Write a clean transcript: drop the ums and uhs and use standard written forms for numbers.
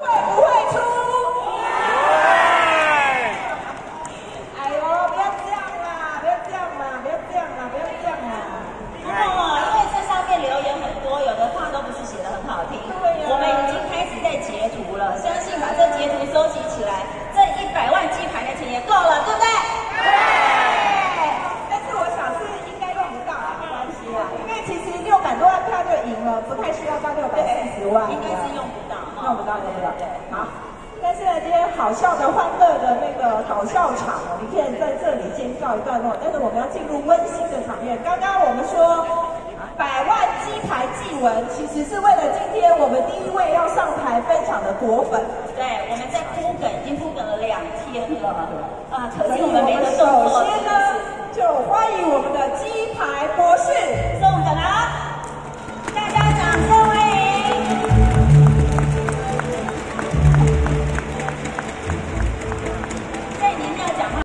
会不会出？哎呦，不要这样啦！不要这样啦！不要这样啦！不要这样啦！ 因为这上面留言很多，有的话都不是写得很好听。对呀。我们已经开始在截图了，相信把这截图收集起来，这100万鸡排的钱也够了，对不对？ 对。但是我想是应该用不到啊，没关系啦，因为其实600多万票就赢了，不太需要到640万。 应该是用不到， 用不到，用不到。好。但是呢，今天好笑的、欢乐的那个搞笑场，我们可以在这里先告一段落。但是我们要进入温馨的场面。刚刚我们说100万鸡排祭文，其实是为了今天我们第一位要上台分享的果粉。 对，我们在铺梗，已经铺梗了2天了啊！可是我们没得动作。 首先呢，就欢迎我们的鸡排博士。